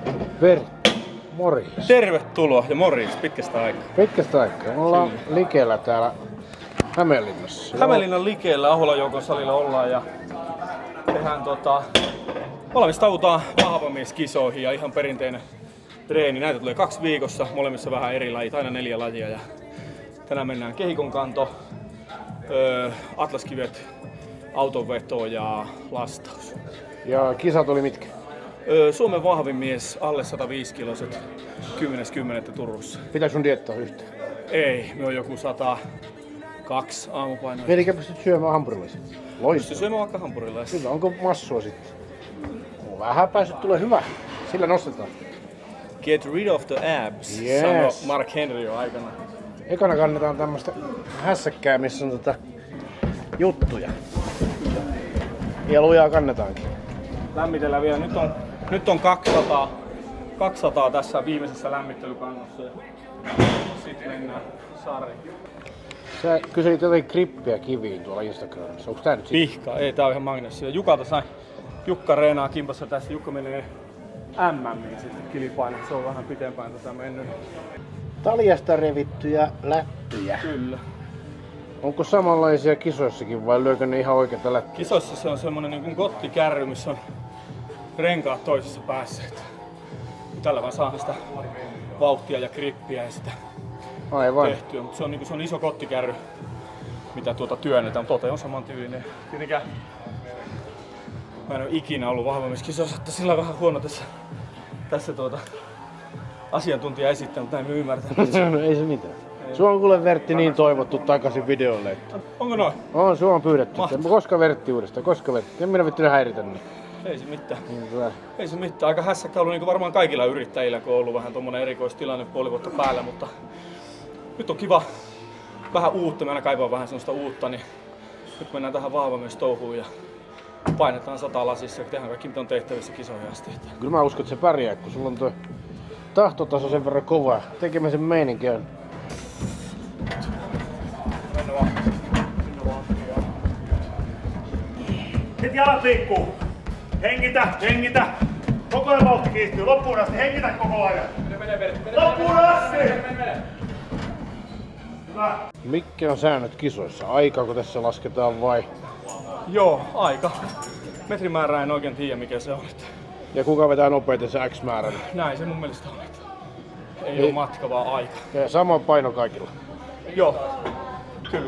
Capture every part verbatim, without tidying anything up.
Vertti, morjens. Tervetuloa ja morjens pitkästä aikaa. Pitkästä aikaa. Me ollaan Likeellä täällä Hämeenlinnassa. Hämeenlinnan Likeellä Aholan joukon salilla ollaan ja tehdään tota... valmistaudutaan vahvamieskisoihin ja ihan perinteinen treeni. Näitä tulee kaksi viikossa, molemmissa vähän eri lajit, aina neljä lajia. Ja tänään mennään kehikon kanto, öö, atlaskivet, autonveto ja lastaus. Ja kisat oli mitkä? Öö, Suomen vahvin mies, alle sata viisi kiloset, kymmenes kymmenettä Turussa. Pitääkö sun diettaa yhtään? Ei, me on joku sata kaksi aamupainoa. Elikä pystyt syömään hampurilaisia? Loistavaa. Pystyt syömään vaikka hampurilaisia. Kyllä, onko massua sitten? On vähän päässyt, tulee hyvä. Sillä nostetaan. Get rid of the abs, Yes. sanoi Mark Henry jo aikana. Ekana kannetaan tämmöstä hässäkkää, missä on tota juttuja. Ja lujaa kannetaankin. Lämmitellään vielä. Nyt on, nyt on kaksisataa, kaksisataa tässä viimeisessä lämmittelykannossa. Sitten mennään sarjaan. Sä kyselit jotenkin grippiä kiviin tuolla Instagramissa. Onko tää nyt sit? Pihka, ei tää on ihan magnessia. Jukalta sai. Jukka reenaa kimpassa tässä. Jukka menee M M:iin sitten kilipaino. Se on vähän pitempään tätä mennyt. Taljasta revittyjä lättyjä. Kyllä. Onko samanlaisia kisoissakin vai lyökö ne ihan oikeita lättyjä? Kisoissa se on semmonen niin kuin gottikärry, missä on renkaat toisessa päässä. Tällä vaan saa sitä vauhtia ja grippiä ja sitä Aivan. tehtyä. Mutta se on, niin se on iso kottikärry, mitä tuota työnnetään. Tote on saman tyylinen. Tietenkään mä en ole ikinä ollut vahvamieskisoissa, että sillä on vähän huono tässä, tässä tuota asiantuntija esittää, mutta näin me ymmärtää. No ei se mitään. Sua on kuule Vertti niin toivottu takaisin videolle, että... Onko noin? On, sua on pyydetty. Mahtavaa. Koska Vertti uudestaan? Koska Vertti? En minä vittu häiritä niin. Ei se mitään. Niin, kyllä. Ei se mitään. Aika hässäkkä ollut niin varmaan kaikilla yrittäjillä, kun on ollut vähän tommonen erikoistilanne puoli vuotta päällä, mutta nyt on kiva vähän uutta. Mä aina kaipaan vähän sellaista uutta, niin nyt mennään tähän vahvamiestouhuun ja painetaan sata lasissa ja tehdään kaikki mitä on tehtävissä kisoihin asti. Kyllä mä uskon, että se pärjää, kun sulla on tuo tahtotaso sen verran kova. Tekemisen meininki on. Sitten jalat liikkuu. Hengitä, hengitä. Koko ajan vauhti kiihtyy. Loppuun asti. Hengitä koko ajan. Loppuun asti! Hyvä. Mitkä on säännöt kisoissa? Aikaako tässä lasketaan vai? Joo, aika. Metrimäärää en oikein tiedä mikä se on. Ja kuka vetää nopeiten se X-määrän? Näin se mun mielestä on. Ei, Ei. ole matka vaan aika. Ja sama paino kaikilla. Joo, kyllä.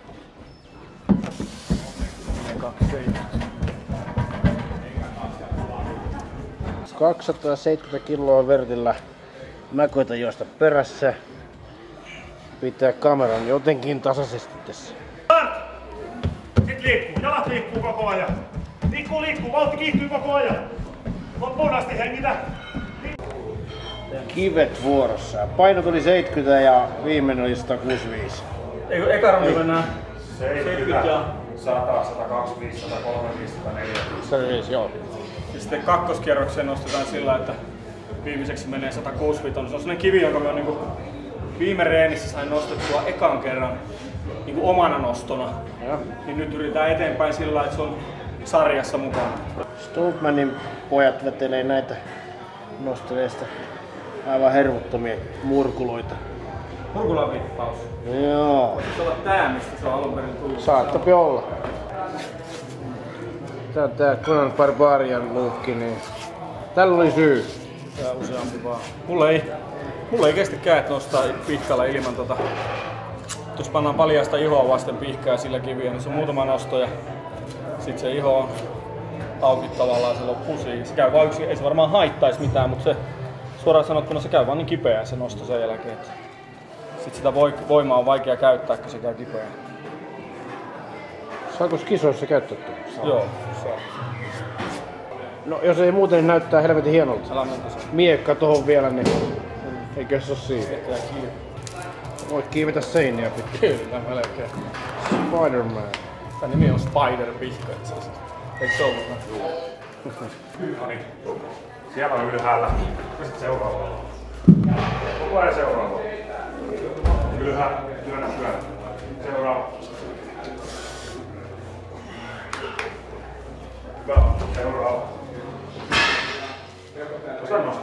kaksisataaseitsemänkymmentä kiloa Vertillä. Mä koitan juosta perässä. Pitää kameran jotenkin tasaisesti tässä. Sitten liikkuu. Jalat liikkuu koko ajan. Liikkuu, liikkuu. Vauhti kiihtyy koko ajan. Loppuun asti hengitä. Kivet vuorossa. Paino tuli seitsemänkymmentä ja viimeinen oli sata kuusikymmentäviisi. Eikö eka rundi mennään seitsemänkymmentä ja sata, sata kaksikymmentäviisi, sata kolmekymmentäviisi, sata neljäkymmentäviisi. sata viisi, joo. ja sitten kakkoskierrokseen nostetaan sillä, että viimeiseksi menee sata kuusikymmentä. Se on sellainen kivi, jonka mä niinku viime reenissä sain nostettua ekan kerran niinku omana nostona. Ja. Niin nyt yritetään eteenpäin sillä, että se on sarjassa mukana. Stoltmanin pojat vetelee näitä nosteleista aivan hervottomia murkuloita. Murkulavippaus. Joo. Voisi olla tää, mistä se on alun perin tullut. Saattapi olla. Tää on tää Conan Barbarian luukki, niin tällä oli syy. Tää useampi vaan. Mulla ei, mulla ei kestä käät nostaa pihkalla ilman tota... Jos pannaan paljasta ihoa vasten pihkaa sillä kiviä, niin se on muutama nosto ja sit se iho on auki tavallaan, se loppuu siihen. Se käy vaan yksi, ei se varmaan haittaisi mitään, mutta se suoraan sanottuna se käy vaan niin kipeää se nosto sen jälkeen. Että sit sitä voimaa on vaikea käyttää, kun se käy kipeää. Saako kisoissa käyttää tuolla? Joo, saa. No jos ei muuten, niin näyttää helvetin hienolta. Älä muuta se. Miekka tohon vielä, niin eikö se oo siinä? Vetää kiinni. Voit kiivetä seiniä pitkin. Kyllä, melkein. Spider-Man. Tää nimi on Spider-pihka itse asiassa. Eikö se ollut? No niin. Siellä on ylhäällä. Sitten seuraava. Koko ajan seuraava. Ylhäällä. Työnnä, työnnä. Seuraava. Hyvä. Seuraava. Osa nostaa.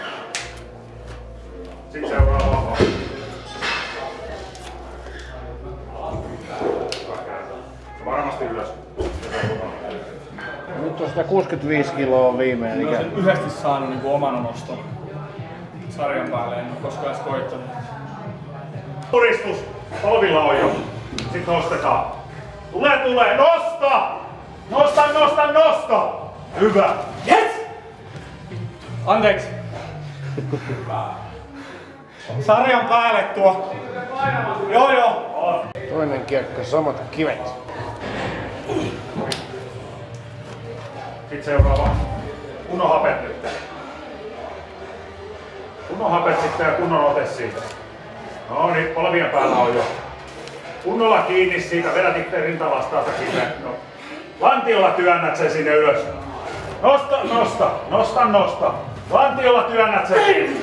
Sitten seuraava. Varmasti ylös. Nyt on sata kuusikymmentäviisi kiloa viimeinen. Mä olisin yhdesti saanut niinku oman noston sarjan päälle, en ole koskaan edes koittanut. Puristus. Polvilla on jo. Sitten nostetaan. Tule, tule, nosta! Nosta, nosta, nosta! Hyvä! Yes! Anteeksi! Sarjan päälle tuo! Joo joo! Toinen kiekko, samat kivet. Sitten seuraava. Kunnon hapet nyt. Kunnon hapet sitten ja kunnon ote siitä. No niin, polvien päällä on jo. Kunnolla kiinni siitä, vedät itse rintavastaasta sinne. No. Lantiolla työnnät sen sinne ylös. Nosta, nosta, nosta, nosta. Lantiolla työnnät sen sinne.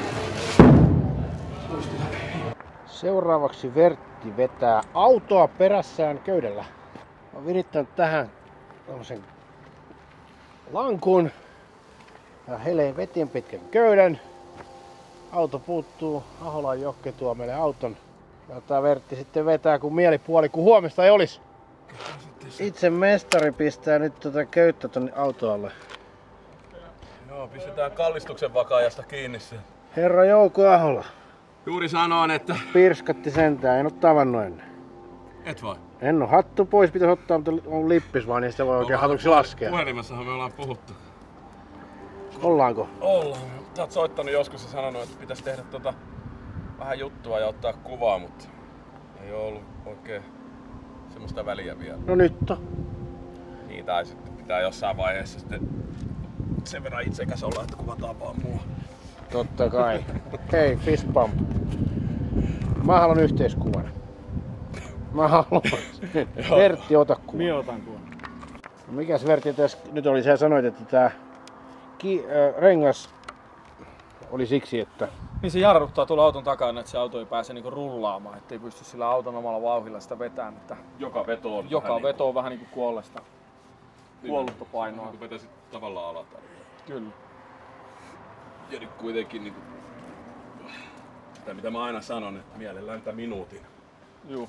Seuraavaksi Vertti vetää autoa perässään köydellä. Olen virittänyt tähän tämmösen lankun ja heleen vetin pitkän köydän. Auto puuttuu, Aholan Jokke tuo meille auton. Ja tää Vertti sitten vetää kun mielipuoli, kun huomista ei olis. Itse mestari pistää nyt tuota köyttä tonne autoalle. Joo, pistetään kallistuksen vakaajasta kiinni se. Herra Jouko Ahola. Juuri sanoin, että... Pirskatti sentään, en oo tavannut ennen. Et vai? En oo hattu pois, pitäis ottaa, mutta on lippis vaan, niin sitä voi oikein hatuksi laskea. Puhelimessahan me ollaan puhuttu. Ollaanko? Ollaan. Sä oot soittanut joskus ja sanonut, että pitäis tehdä tota vähän juttua ja ottaa kuvaa, mutta ei oo ollut oikein semmoista väliä vielä. No nyt on. Niin, tai sitten pitää jossain vaiheessa sitten sen verran itsekäs olla, että kuvataan vaan mua. Totta kai. Hei, fist bump. Mä haluan yhteiskuvan. Mä haluan. Vertti, ota kuvan. Minä otan kuvan. Mikäs Vertti tässä nyt oli? Sä sanoit, että tää ki- äh, rengas oli siksi, että... Niin se jarruttaa tuolla auton takana, että se auto ei pääse niinku rullaamaan, ettei pysty sillä auton omalla vauhdilla sitä vetämään. Että Joka veto on joka vähän veto on vähän niinku kuollesta. niin, Kuollutta painoa. Niin, kun vetäisit tavallaan alataan. Kyllä. Ja nyt kuitenkin niinku... Tai mitä mä aina sanon, että mielellään niitä minuutin. Juu.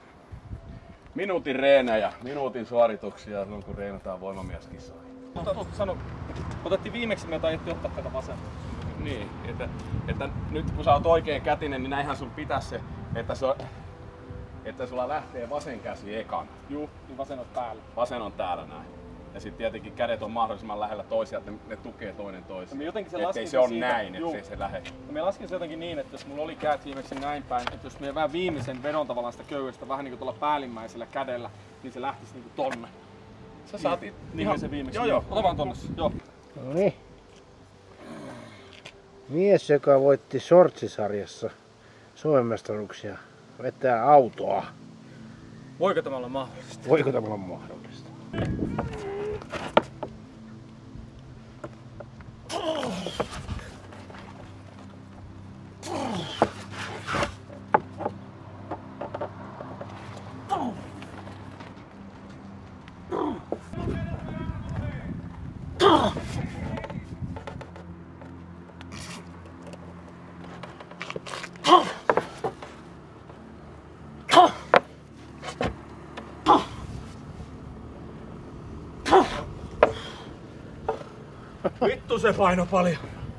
Minuutin reenejä, minuutin suorituksia silloin kun reenataan voimamieskisoja. Sano, otettiin viimeksi me taidettiin ottaa tätä vasenta. Niin, että, että nyt kun sä oot oikein kätinen, niin näinhän sun pitäisi se, että, se, että sulla lähtee vasen käsi ekana. Juu, niin vasen on päällä. Vasen on täällä näin. Ja sitten tietenkin kädet on mahdollisimman lähellä toisiaan, että ne, ne tukee toinen toisiaan. No jotenkin se ettei laskin se on siitä, näin, juu. ettei se lähde. No me laskin se jotenkin niin, että jos mulla oli käät viimeksi näin päin, että jos me vähän viimeisen vedon tavallaan sitä köydestä vähän niinku tuolla päällimmäisellä kädellä, niin se lähtisi niinku tonne. Sä saat Niin, it- niin se viimeksi. Joo, joo. Ota vaan tonne. Joo. No niin. Mies, joka voitti sortsisarjassa Suomen mestaruuksia, vetää autoa. Voiko tämä olla mahdollista? Voiko tämä olla mahdollista? Vittu se paino paljon.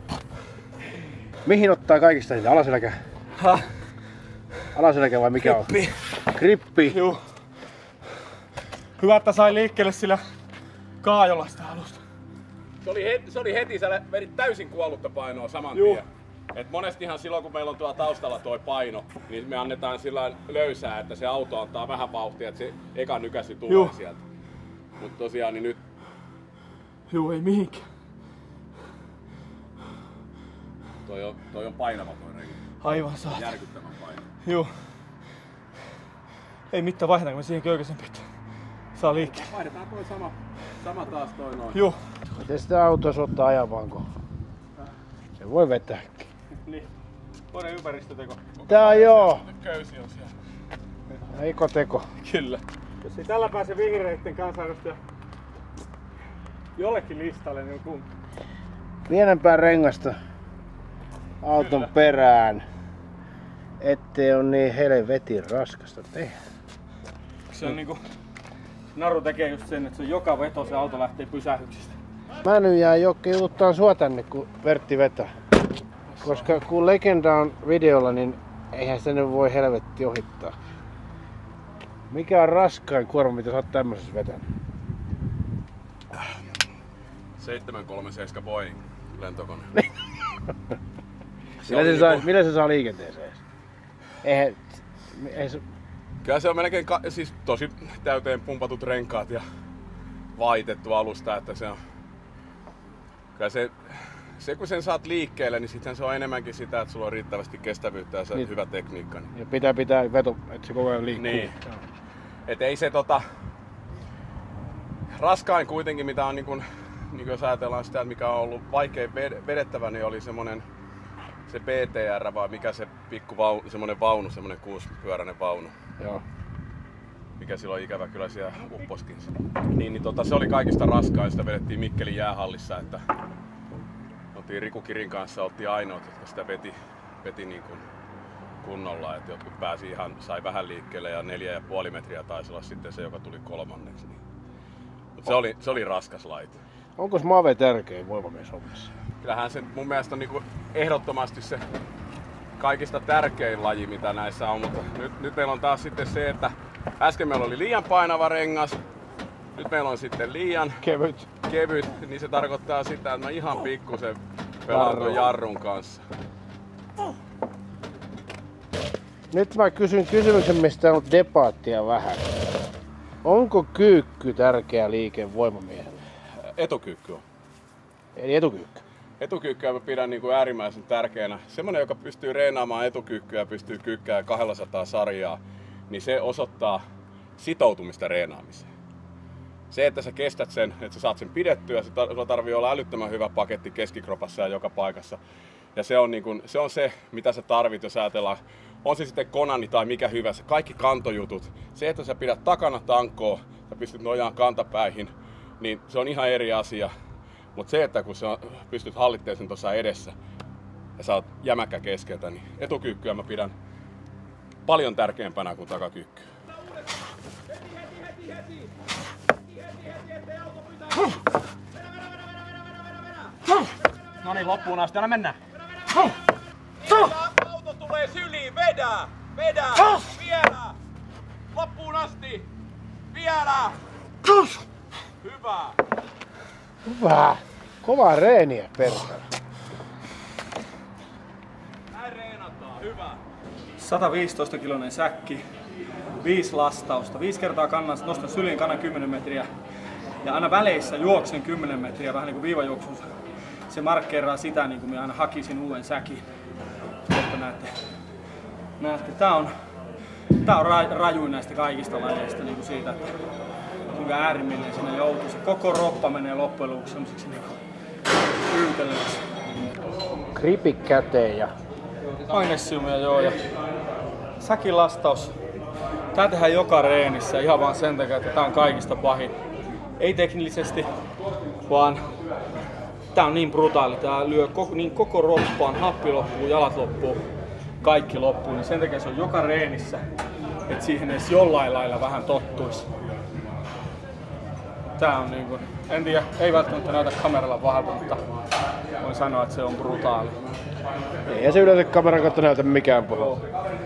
Mihin ottaa kaikista niitä? Alaselkä? Häh? Alaselkä vai mikä Grippi. on? Grippi. Juu. Hyvä, että sai liikkeelle sillä kaajolla sitä alusta. Se oli, heti, se oli heti, sä vedit täysin kuollutta painoa saman Juu. tien. Et monestihan silloin kun meillä on tuolla taustalla toi paino, niin me annetaan sillä löysää, että se auto antaa vähän vauhtia, että se eka nykäsy tulee Juu. sieltä. Mut tosiaan niin nyt Juu, ei mihinkään. toi on, toi on painava toi renki. Aivan saat. Järkyttävän painava. Juu. Ei mitään, vaihdetaanko me siihen köykäisen pitää. Saa liikkeelle. Vaihdetaan toi sama, sama taas toi noin. Juu. Miten sitä autoa se ottaa ajavaanko? Se voi vetääkin. Niin. Toinen ympäristöteko. Tää on joo. Köysi on siellä. Eiko teko. Kyllä. Jos ei tällä pääse vihreitten kansanedustaja jollekin listalle, niin on kumpi. pienempää rengasta auton Kyllä. perään, ettei on niin helvetin raskasta tehdä. Se on niinku, naru tekee just sen, että se on joka veto se auto lähtee pysähyksistä. Mä nyt jään Jokke jututtaan sua tänne, kun Vertti vetää. Koska kun Legenda on videolla, niin eihän sitä nyt voi helvetti ohittaa. Mikä on raskain kuorma, mitä sä oot tämmöisessä vetänyt? seitsemän kolme seitsemän Boeing lentokone. millä, se saa, niinku... millä se saa liikenteeseen? Eihän, ei se... Kyllä se on melkein ka- siis tosi täyteen pumpatut renkaat ja vaitettu alusta, että se on... Kyllä se, se kun sen saat liikkeelle, niin sitten se on enemmänkin sitä, että sulla on riittävästi kestävyyttä ja se niin. hyvä tekniikka. Niin. Ja pitää pitää veto, että se koko ajan liikkuu. Niin. Et ei se tota... Raskain kuitenkin, mitä on niin kun, niin jos ajatellaan sitä, mikä on ollut vaikea vedettävä, niin oli semmonen se B T R, vai mikä se pikku vaunu, semmonen vaunu, semmonen kuuspyöräinen vaunu. Joo. Mikä silloin ikävä kyllä siellä upposkin. Niin, niin tota, se oli kaikista raskain, sitä vedettiin Mikkelin jäähallissa, että oltiin Riku Kirin kanssa, oltiin ainoat, jotka sitä veti, veti niin kuin kunnolla, että jotkut pääsi ihan, sai vähän liikkeelle ja neljä ja puoli metriä taisi olla sitten se, joka tuli kolmanneksi. Niin. Mut se oli, se oli raskas laite. Onko Mave tärkein voimamies hommassa? Kyllähän se mun mielestä on niin kuin ehdottomasti se kaikista tärkein laji, mitä näissä on, mutta nyt, nyt meillä on taas sitten se, että äsken meillä oli liian painava rengas, nyt meillä on sitten liian kevyt, kevyt niin se tarkoittaa sitä, että mä ihan pikkusen pelaan tuon jarrun kanssa. Nyt mä kysyn kysymyksen, mistä on debaattia vähän. Onko kyykky tärkeä liike voimamiehelle? Etukyykky on. Eli etukyykky? Etukyykkyä mä pidän niin kuin äärimmäisen tärkeänä. Semmonen, joka pystyy reenaamaan etukyykkyä ja pystyy kyykkäämään kaksisataa sarjaa, niin se osoittaa sitoutumista reenaamiseen. Se, että sä kestät sen, että sä saat sen pidettyä, sulla tarvii olla älyttömän hyvä paketti keskikropassa ja joka paikassa. Ja se on, niin kuin, se on se, mitä sä tarvit, jos ajatellaan, on se sitten Konani tai mikä hyvänsä, kaikki kantojutut. Se, että sä pidät takana tankoa, sä pystyt nojaan kantapäihin, niin se on ihan eri asia. Mutta se, että kun sä pystyt hallitteen sen tuossa edessä ja sä oot jämäkkä keskeltä, niin etukyykkyä mä pidän paljon tärkeämpänä kuin takakyykkyä. No niin, loppuun asti, anna mennä! Auto tulee syliin, vedä! Vedä! Vielä! Loppuun asti! Vielä! Hyvä! Hyvä! Kovaa reeniä, perkele. Näin reenataan, hyvä! sata viisitoista kiloinen säkki, viisi lastausta, viisi kertaa kannan, nostan syliin, kannan kymmenen metriä ja aina väleissä juoksen kymmenen metriä, vähän niin kuin viivajuoksussa. Se markkeeraa sitä, niin kuin minä aina hakisin uuden säkin. Jotta näette, näette. Tää on, tää on ra, rajuin näistä kaikista lajeista, niin kuin siitä, että kuinka äärimmilleen siinä joutuu. Se koko roppa menee loppujen lopuksi semmoiseksi niin yytelöksi. Gripi käteen ja Magnesiumia joo ja säkin lastaus. Tää tehdään joka reenissä ihan vaan sen takia, että tää on kaikista pahin. Ei teknillisesti, vaan tää on niin brutaali. Tää lyö koko, niin koko roppaan, happi loppuu, jalat loppuu, kaikki loppuu. Niin sen takia se on joka reenissä, että siihen edes jollain lailla vähän tottuisi. Tää on niinku, en tiedä, ei välttämättä näytä kameralla pahalta, mutta voin sanoa, että se on brutaali. ei se yleensä kameran kautta näytä mikään pahalta.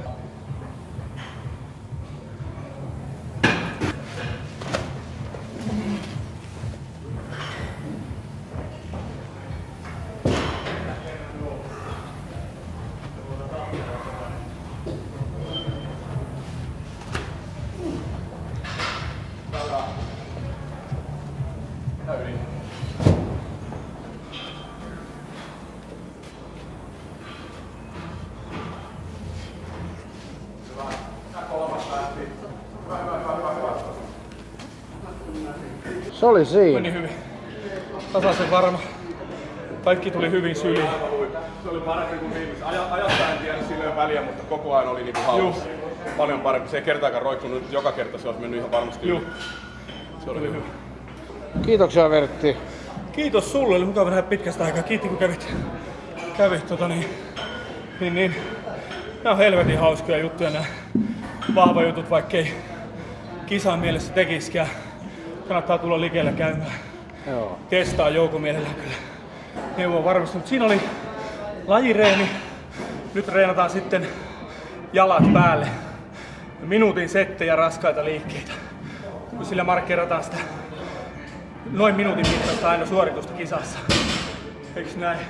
Se oli siinä. Meni hyvin. Tasaisen varma. Kaikki tuli hyvin syliin. Se oli parempi kuin viimeis. Ajasta en tiedä silleen väliä, mutta koko ajan oli niinku hallussa. Paljon parempi. Se ei kertaakaan roikkunut, joka kerta se olisi mennyt ihan varmasti yli. Se oli hyvä. Kiitoksia Vertti. Kiitos sulle, oli mukava nähdä pitkästä aikaa. Kiitti kun kävit, kävit tota niin, niin, niin. Nää on helvetin hauskoja juttuja nää vahva jutut, vaikkei kisan mielessä tekiskään. Kannattaa tulla liikkeelle käymään. Joo. Testaa joukon mielellään kyllä. Neuvo varmasti, mutta siinä oli lajireeni. Nyt reenataan sitten jalat päälle. Minuutin settejä raskaita liikkeitä. Kun sillä markkerataan sitä noin minuutin mittaista aina suoritusta kisassa. Eiks näin?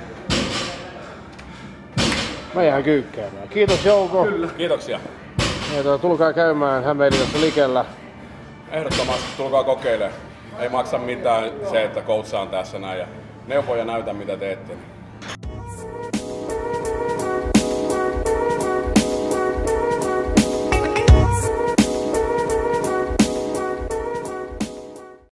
Mä jään kyykkäämään. Kiitos Jouko. Kyllä. Kiitoksia. Ja tuo, tulkaa käymään Hämeenlinnassa Likellä. Ehdottomasti tulkaa kokeilemaan. Ei maksa mitään se, että coachaan tässä näin ja neuvoja näytä mitä teette.